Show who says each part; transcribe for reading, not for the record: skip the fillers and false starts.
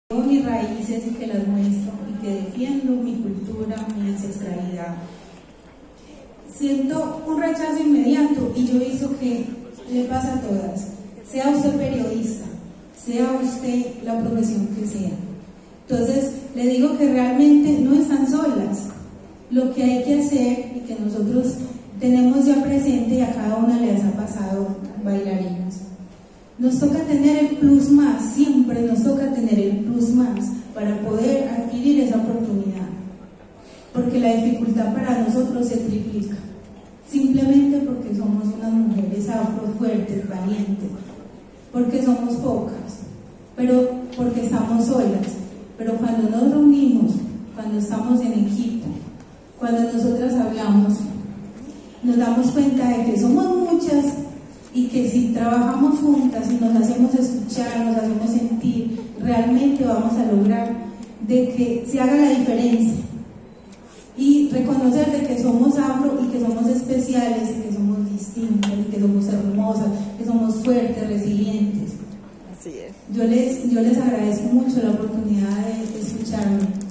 Speaker 1: mis raíces y que las muestro y que defiendo mi cultura, mi ancestralidad. Siento un rechazo inmediato y yo he visto que le pasa a todas, sea usted periodista, sea usted la profesión que sea. Entonces le digo que realmente no están solas. Lo que hay que hacer y que nosotros tenemos ya presente, y a cada una les ha pasado, bailarinas, nos toca tener el plus más, siempre nos toca tener el plus más para poder adquirir esa oportunidad, porque la dificultad para nosotros se triplica, simplemente porque somos unas mujeres afro fuertes, valientes, porque somos pocas, pero porque estamos solas. Pero cuando nos reunimos, cuando estamos en equipo, cuando nosotras hablamos, nos damos cuenta de que somos muchas y que si trabajamos juntas y nos hacemos escuchar, nos hacemos sentir, realmente vamos a lograr de que se haga la diferencia y reconocer de que somos afro y que somos especiales y que somos distintas y que somos hermosas, que somos fuertes, resilientes.
Speaker 2: Así es.
Speaker 1: Yo les agradezco mucho la oportunidad de escucharme.